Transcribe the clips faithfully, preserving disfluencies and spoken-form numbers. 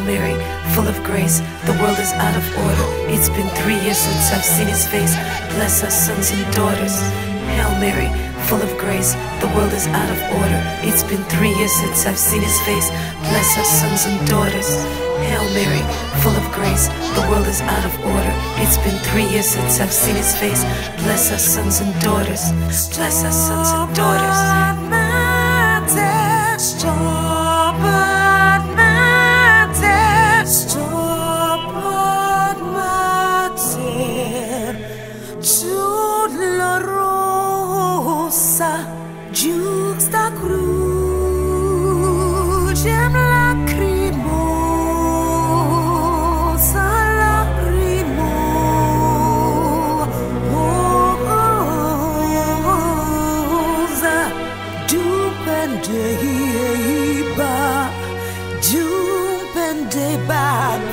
Mary, full of grace, the world is out of order. It's been three years since I've seen his face. Bless our sons and daughters. Hail Mary, full of grace, the world is out of order. It's been three years since I've seen his face. Bless our sons and daughters. Hail Mary, full of grace, the world is out of order. It's been three years since I've seen his face. Bless our sons and daughters. Bless our sons and daughters. Juxta crucem lacrimosa, lacrimosa, dupendeba, dupendeba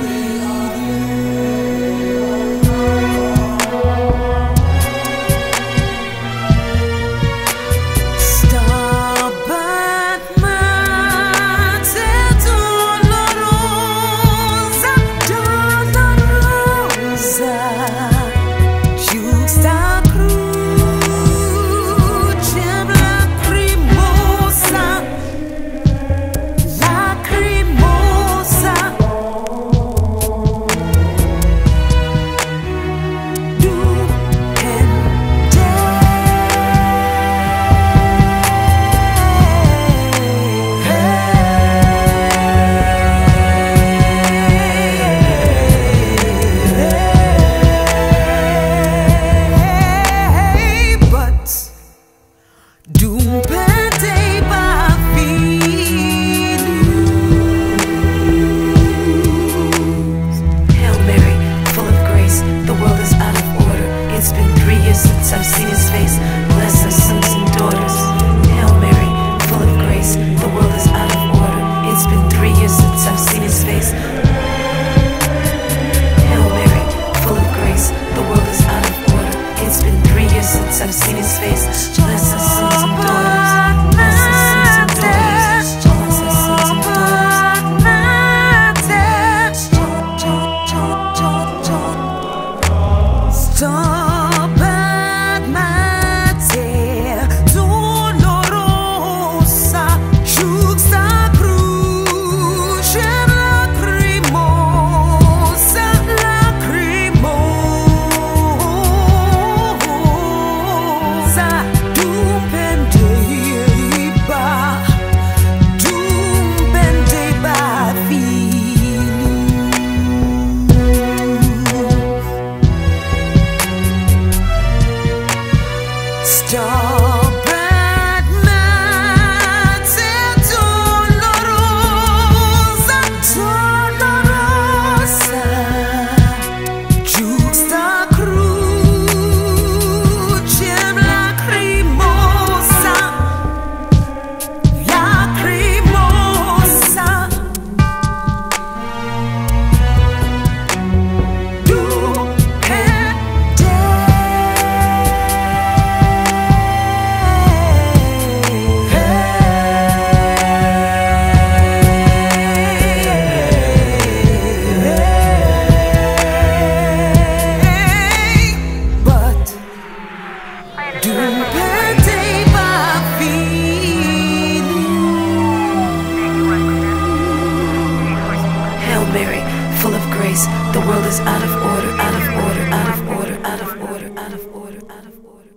I've seen his face. Bless us sons and daughters. Bless us sons and daughters. Bless us sons and daughters. Stabat mater dolorosa, juxta crucem lacrimosa, lacrimosa, dupendeba, dupendeba Stabat mater dolorosa, dolorosa, juxta crucem lacrimosa, lacrimosa, Hail Mary, full of grace, the world is out of order, out of order, out of order, out of order, out of order, out of order.